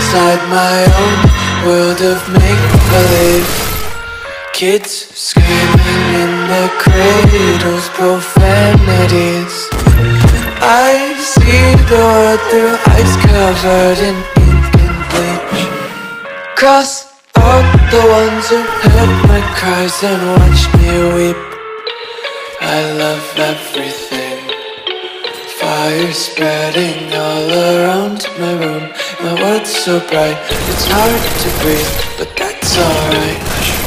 inside my own world of make-believe. Kids screaming in their cradles, profanities. I see the world through ice covered in ink and bleach. Cross out the ones who heard my cries and watched me weep. I love everything. Fire spreading all around my room. My world's so bright, it's hard to breathe, but that's alright.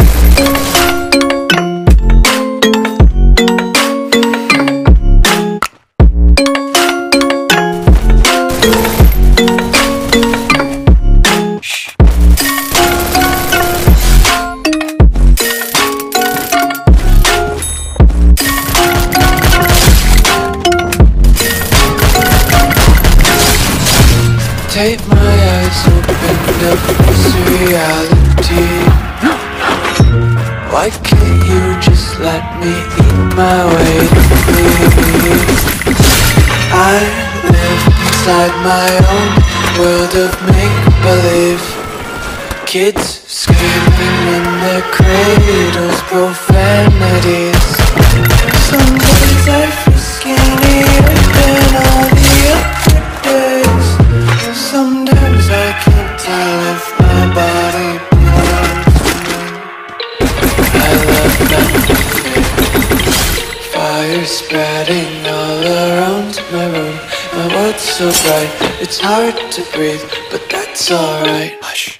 Take my eyes open up this reality. Why can't you just let me eat my way to please? I live inside my own world of make-believe. Kids screaming in their cradles, profanities. Some days I feel skinnier than all the other days. Sometimes I can't tell if my body belongs to me. I love everything. Fire spreading all around my room. My world's so bright, it's hard to breathe, but that's alright. Hush.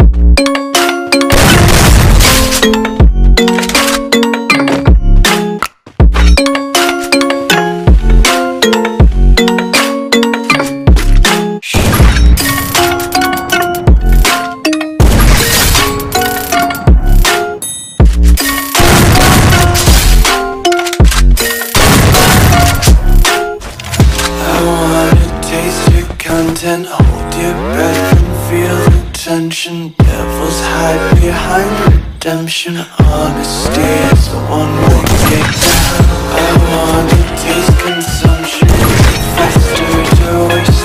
And hold your breath and feel the tension. Devils hide behind redemption. Honesty is the one-way gate. I wanna taste consumption. Faster to waste